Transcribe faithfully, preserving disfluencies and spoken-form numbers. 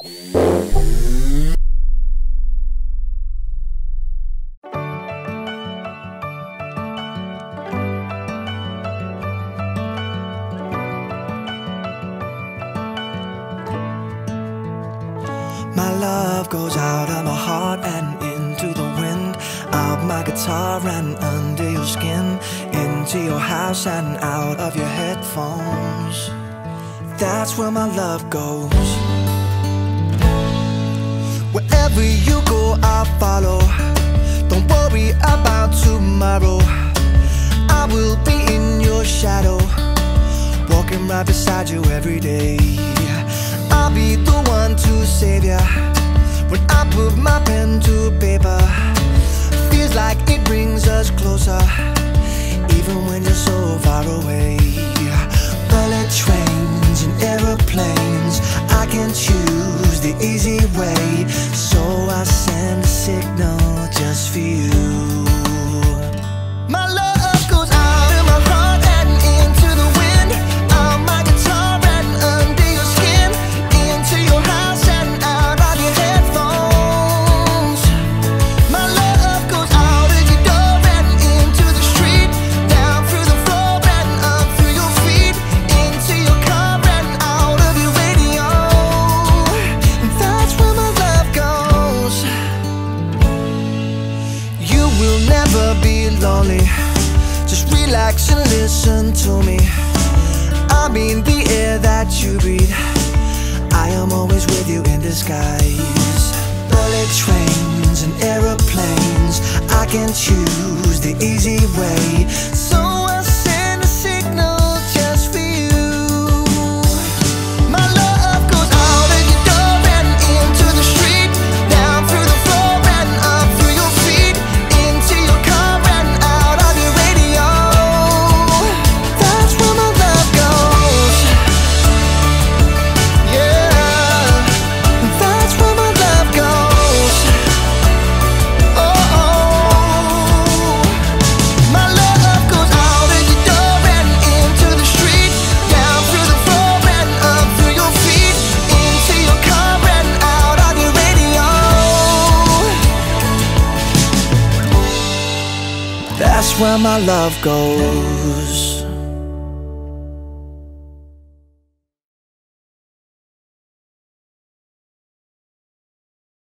My love goes out of my heart and into the wind, out my guitar and under your skin, into your house and out of your headphones. That's where my love goes. Wherever you go, I'll follow. Don't worry about tomorrow. I will be in your shadow, walking right beside you every day. I'll be the one to save ya when I put my pen to paper. Feels like it brings us closer, even when you're so far away. Bullet trains and aeroplanes, I can choose the easy way, so I send a signal just for you. My love goes out of my heart and into the wind, out my guitar and under your skin, into your house and out of your headphones. My love goes out of your door and into the street, down through the floor and up through your feet, into your car and out of your radio. And that's where my love goes. You will never be lonely, just relax and listen to me. I'm in the air that you breathe, I am always with you in disguise. Bullet trains and aeroplanes, I can choose the easy way, so I send a signal just for you. My love goes out of your door and into the street, down through the floor and up through your feet, into your car and out of your radio. That's where my love goes. Yeah, that's where my love goes. Oh, oh. My love goes out of your door and into the street, down through the floor and up through your feet, into your car and out of your radio. That's where my love goes.